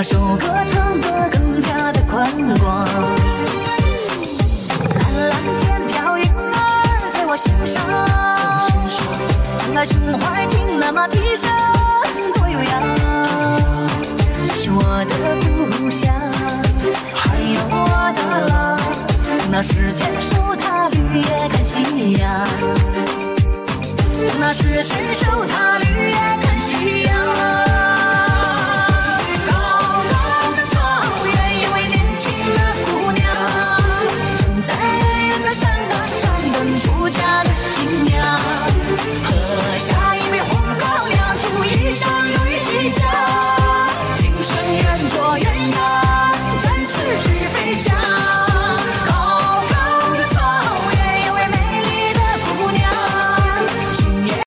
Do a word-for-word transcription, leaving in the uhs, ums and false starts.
那首歌唱得更加的宽广。蓝蓝天飘云儿在我心上，敞开胸怀听那马蹄声多悠扬。这是我的故乡，还有我的郎，那世间。